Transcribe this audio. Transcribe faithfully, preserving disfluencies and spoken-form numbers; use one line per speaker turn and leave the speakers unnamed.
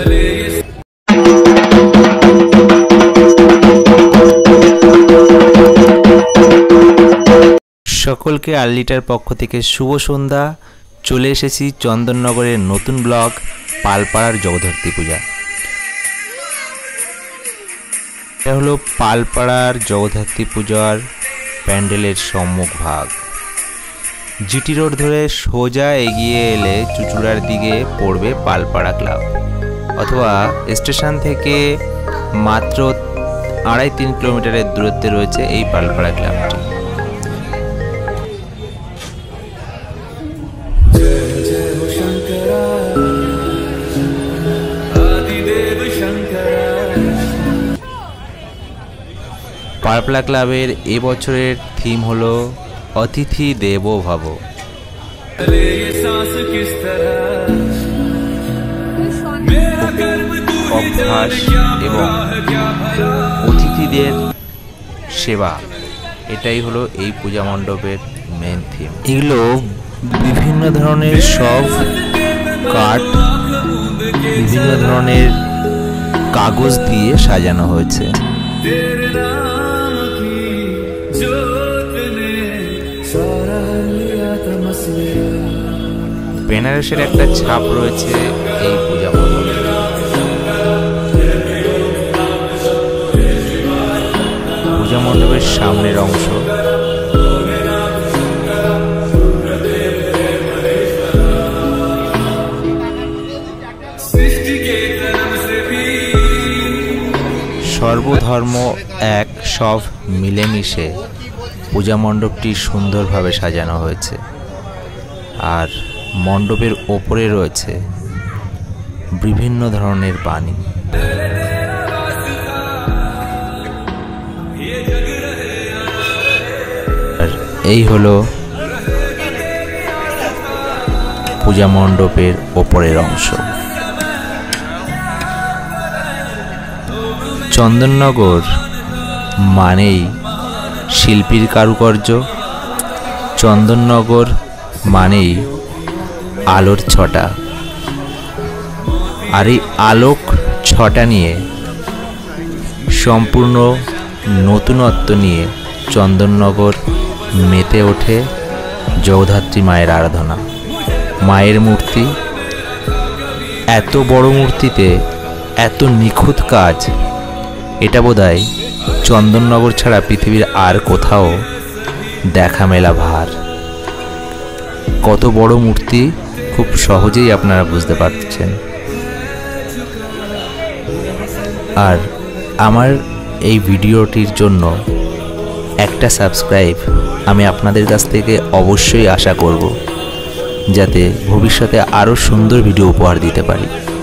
সকলকে আরলিটার পক্ষ থেকে শুভ সন্ধ্যা। চলে এসেছি চন্দননগরের নতুন ব্লগ পালপাড়ার জগদ্ধাত্রী পূজা। এটা হলো পালপাড়ার জগদ্ধাত্রী পূজার প্যান্ডেলের সম্মুখ ভাগ। জিটি রোড ধরে সোজা এগিয়ে এলে চুচুড়ার দিকে পড়বে পালপাড়া ক্লাব, অথবা স্টেশন থেকে মাত্র আড়াই তিন কিলোমিটারের দূরত্বে রয়েছে এই পালপাড়া ক্লাবটি। পালপাড়া ক্লাবের এবছরের থিম হলো অতিথি দেবো ভব। অভ্যাস এবং অতিথিদের সেবা, এটাই হলো এই পূজা মণ্ডপের মেন থিম। এগুলো বিভিন্ন ধরনের সব কাঠ, বিভিন্ন ধরনের কাগজ দিয়ে সাজানো হয়েছে। বেনারসের একটা ছাপ রয়েছে এই পূজা মণ্ডপে। পূজা মণ্ডপের সামনের অংশ সর্বধর্ম এক সব মিলেমিশে পূজা মণ্ডপটি সুন্দরভাবে সাজানো হয়েছে। আর মণ্ডপের ওপরে রয়েছে বিভিন্ন ধরনের বাণী। আর এই হলো পূজা মণ্ডপের ওপরের অংশ। চন্দননগর মানেই শিল্পীর কারুকার্য, চন্দননগর মানেই আলোর ছটা। আর এই আলোক ছটা নিয়ে সম্পূর্ণ নতুনত্ব নিয়ে চন্দননগর মেতে ওঠে জগদ্ধাত্রী মায়ের আরাধনা। মায়ের মূর্তি, এত বড় মূর্তিতে এত নিখুঁত কাজ, এটা বোধহয় চন্দননগর ছাড়া পৃথিবীর আর কোথাও দেখা মেলা ভার। কত বড় মূর্তি খুব সহজেই আপনারা বুঝতে পারছেন। আর আমার এই ভিডিওটির জন্য একটা সাবস্ক্রাইব আমি আপনাদের কাছ থেকে অবশ্যই আশা করব, যাতে ভবিষ্যতে আরও সুন্দর ভিডিও উপহার দিতে পারি।